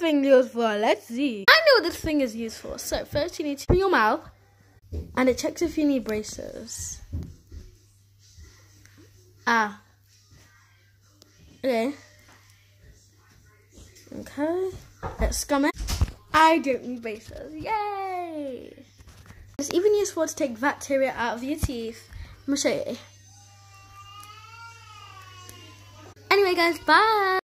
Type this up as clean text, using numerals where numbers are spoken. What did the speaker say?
thing used for? Let's see. I know what this thing is used for. So first you need to open your mouth and it checks if you need braces. Okay. Okay. Let's scum it. I don't need braces. Yay! It's even useful to take bacteria out of your teeth. I'm gonna show you. Anyway guys, bye!